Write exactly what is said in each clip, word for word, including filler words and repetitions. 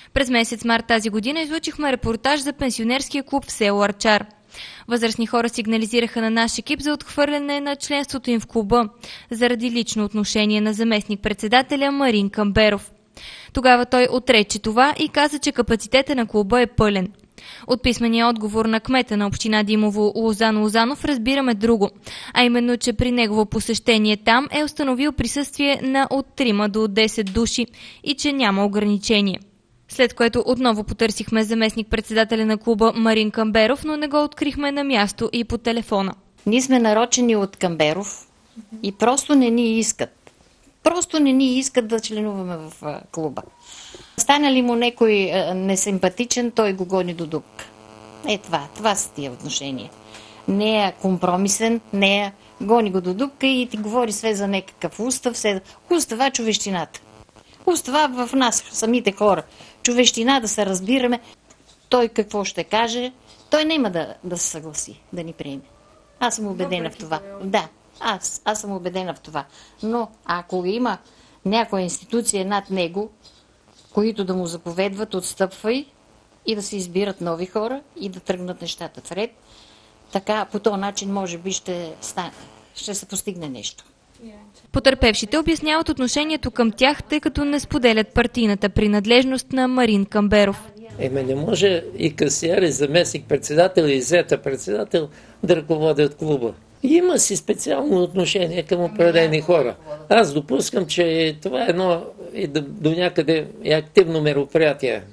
През месец март тази година излъчихме репортаж за пенсионерския клуб в село Арчар. Възрастни хора сигнализираха на наш екип за отхвърляне на членството им в клуба, заради лично отношение на заместник-председателя Марин Камберов. Тогава той отрече това и каза, че капацитета на клуба е пълен. От писмения отговор на кмета на община Димово Лозан Лозанов разбираме друго, а именно, че при негово посещение там е установил присъствие на от трима до десет души и че няма ограничение. След което отново потърсихме заместник-председателя на клуба Марин Камберов, но не го открихме на място и по телефона. Ние сме нарочени от Камберов и просто не ни искат. Просто не ни искат да членуваме в клуба. Стана ли му някой несимпатичен, той го гони до дупка. Е това, това са тия отношения. Не е компромисен, не е гони го до дупка и ти говори sve за някакъв устав. Все... Устава е човещината. Устава в нас, самите хора. Човещина, да се разбираме. Той какво ще каже, той няма да, да се съгласи, да ни приеме. Аз съм убедена в това. Да, аз, аз съм убедена в това. Но ако има някоя институция над него, които да му заповедват, отстъпвай и да се избират нови хора и да тръгнат нещата в ред, така по този начин може би ще, стане, ще се постигне нещо. Потърпевшите обясняват отношението към тях, тъй като не споделят партийната принадлежност на Марин Камберов. Еме не може и касиер, и заместник-председател, и зета-председател да ръководят клуба. Има си специално отношение към определени хора. Аз допускам, че това е едно и до, до някъде е активно мероприятие.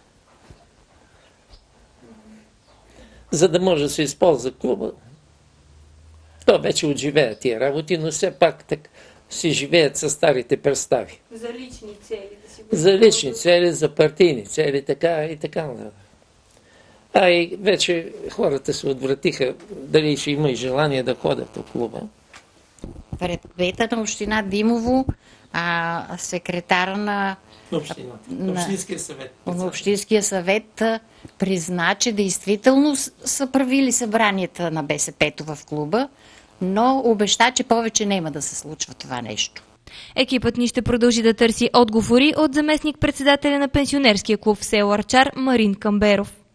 За да може да се използва клуба. То вече отживее тия работи, но все пак так, си живеят със старите представи. За лични цели. Да си за лични цели, за партийни цели, така и така. А и вече хората се отвратиха дали ще има и желание да ходят в клуба. Пред кмета на община Димово, а, секретара на, на Общинския съвет, на Общинския съвет призна, че действително са правили събранията на Бе Се Пе-то в клуба, но обеща, че повече няма да се случва това нещо. Екипът ни ще продължи да търси отговори от заместник-председателя на пенсионерския клуб в село Арчар Марин Камберов.